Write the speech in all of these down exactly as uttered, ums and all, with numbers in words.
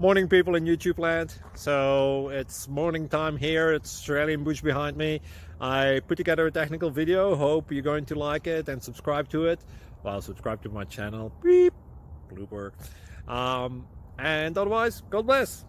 Morning, people in YouTube land. So it's morning time here. It's Australian bush behind me. I put together a technical video. Hope you're going to like it and subscribe to it. Well, subscribe to my channel. Beep. Blooper. Um, and otherwise, God bless.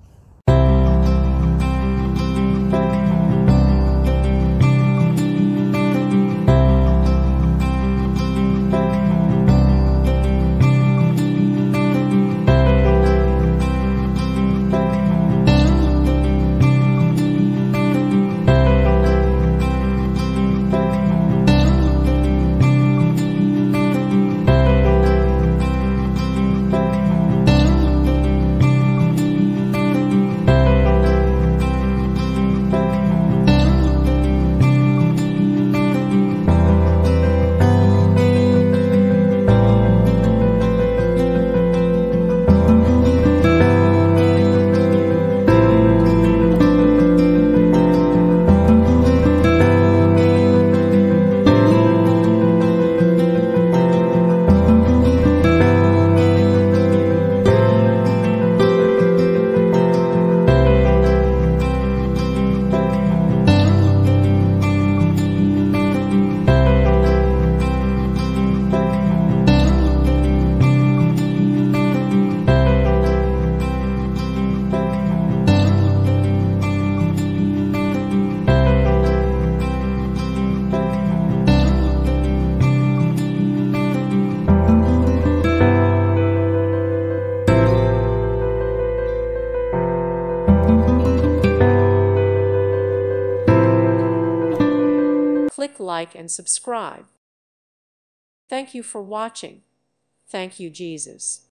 Click like and subscribe. Thank you for watching. Thank you, Jesus.